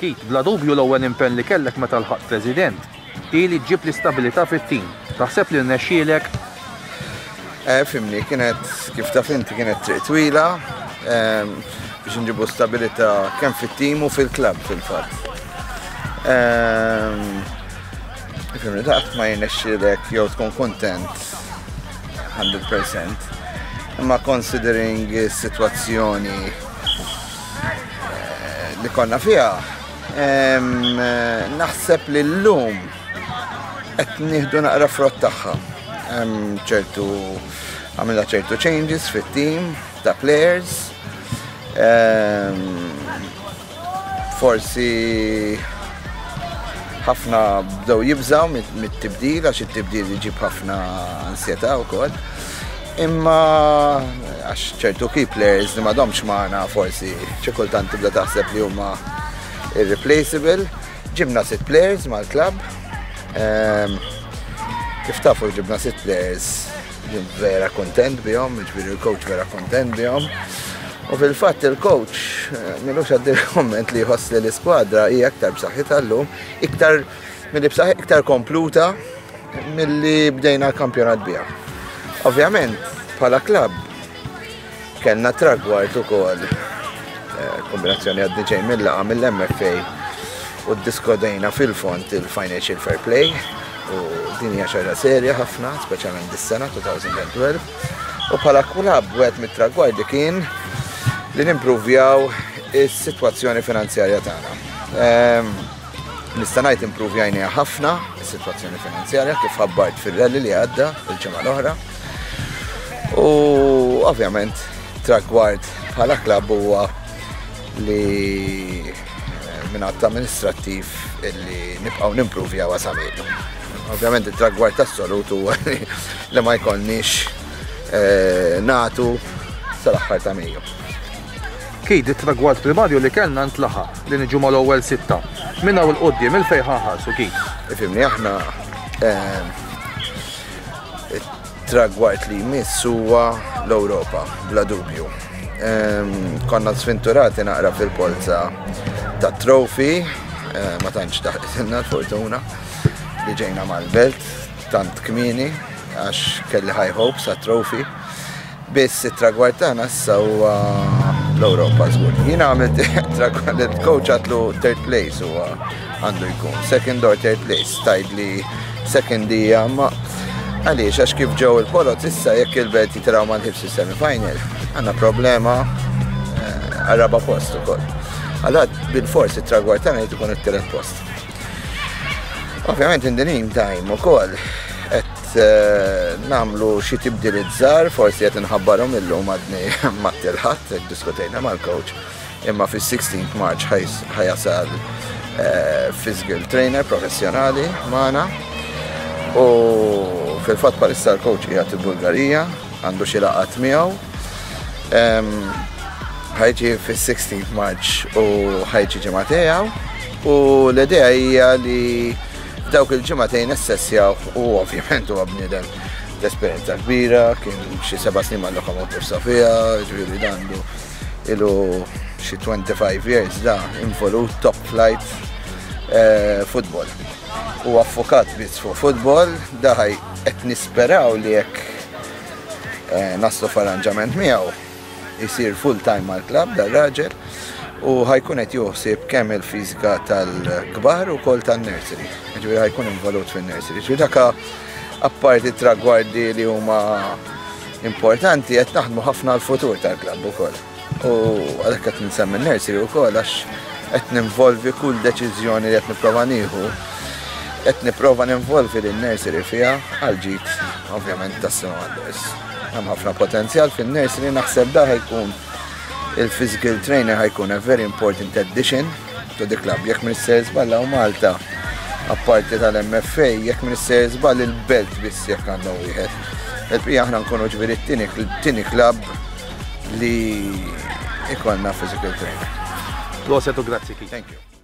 Kit, bla dubju l-ewwel impenn li kellek meta l-ħadd President li ġib l-istabilità fit-tim. Taħseb li rnexxielek? Fimni, kienet kif taf inti kienet triq twila biex nġibu stabilità kemm fit-tim u fil-klabb fil-fatt. Fimni, daqt ma jirnexxielek jew tkun kontent 100%. Imma considering is-sitwazzjoni li konna fiha, naħseb li llum qed nieħdu naqra frott tagħha. Għamilna ċertu changes fit-team ta' players. Forsi ħafna bdew jibżgħu mit-tibdil għax it-tibdil jġib ħafna ansjetà wkoll. Imma għax ċertu key players li m'għadhomx magħna forsi xi kultant tibda taħseb li huma irreplaceable. Ġibna 6 players mal-klabb. Kif tafu ġibna 6 players li vera kontent bihom, ġifieri il-coach vera kontent bihom. U fil-fatt il-coach milux għaddi komment li jħoss li l-iskwadra hija iktar b'saħħitha llum, iktar kompluta milli bdejna l-kampjonat biha. Ovvjament, bħala klabb kellna tragward ukoll kombinazzjoni għaddi mill-laqa mill-MFA u ddiskodejna fil-font il-Financial Fair Play u din hija xagħra serja ħafna, speċjalment dis-sena 2012. U bħala klabb wieħed mit-tragwardi kien li nimpruvjaw is-sitwazzjoni finanzjarja tagħna. Nista' ngħid impruvjajniha ħafna is-sitwazzjoni finanzjarja kif ħabbart fir-rally li għadda il-ġimgħa l-oħra. U ovvjament tragward bħala klabb huwa li minnatt amministrattiv illi nibqgħu nimpruvjaw għasamilu. Ovvjament it-tragward tas-solut huwa li ma jkollniex nagħtu sal-aħħar ta' Mejju. Kid it-tragward primarju li kellna ntlaħaq li niġu mal-ewwel 6. Minn hawn il-qudiem il-fejn ħaħarsu Kid. Ifhimni aħna tragward li jmiss huwa l-Ewropa, bla dubju. Konna sfinturati naqra fil-polza ta' trophy, ma tantx taħqilna l-fortuna li ġejna mal-belt, tant kmieni għax kelli high hopes għat trophy. Biss it-tragward tagħna issa huwa l-Ewropa żgur. Jien għamilt tragward il-coach għatlu third place huwa għandu jkun, second or third place, tajdli second hija ma għaliex għax kif ġew il-polot issa jekk il-belt jitraw ma nħibx is-semi-final, għandna problema għal-raba post ukoll. Allura bil-fors it-tragward tagħna jrid ikun it-tielet post. Ovvjament in the meantime ukoll qed nagħmlu xi tibdiliet żgħar, forsi qed inħabbarhom illum għadni ma tilħadd hekk diskutejna mal-coach, imma fis-16 March ħajasal physical trainer professjonali magħna. U fil-fatt bħalissa l-coach qiegħed il-Bulgarija, għandu xi laqgħat miegħu. Ħajġi fis-16 March u ħajġi ġimgħatejn u l-idea hija li f'dawk il-ġimgħatejn assessjaw u ovvjament huwa bniedem l-esperjenza kbira, kien xi 7 snin mal-Lokomotiv Sofia, ġifieri għandu ilu xi 25 years da involut top flight football. U affokat biss fuq football, daħaj qed nisperaw li jekk naslu f'arranġament miegħu jsir full-time mal-klabb dar-raġel u ħajkun qed joħsib kemm il-fiżika tal-kbar ukoll tan-nursery. Ġifieri ħajkun involut fin-nursery. Ġifieri dak apparti tragwardi li huma importanti qed naħdmu ħafna l-futur tal-klabb ukoll. U għalhekk qed ninsemmi n-nursery wkoll għax qed ninvolvi kull deċiżjoni li qed nipprova nieħu. Qed nipprova ninvolvi lin-nursery fiha għal ġid ovvjament tas-sema għall-ers. Hemm ħafna potenzjal fin-nursery naħseb da ħajkun il-physical trainer ħajkun a very important addition to the club. Jekk Minister żballa u Malta apparti tal-MFA, jekk Minister żball il-belt biss jekk għandna wieħed. Il-bqija aħna nkunu ġifieri t-tieni klabb li ikollna physical trainer. Proset u grazzi. Thank you.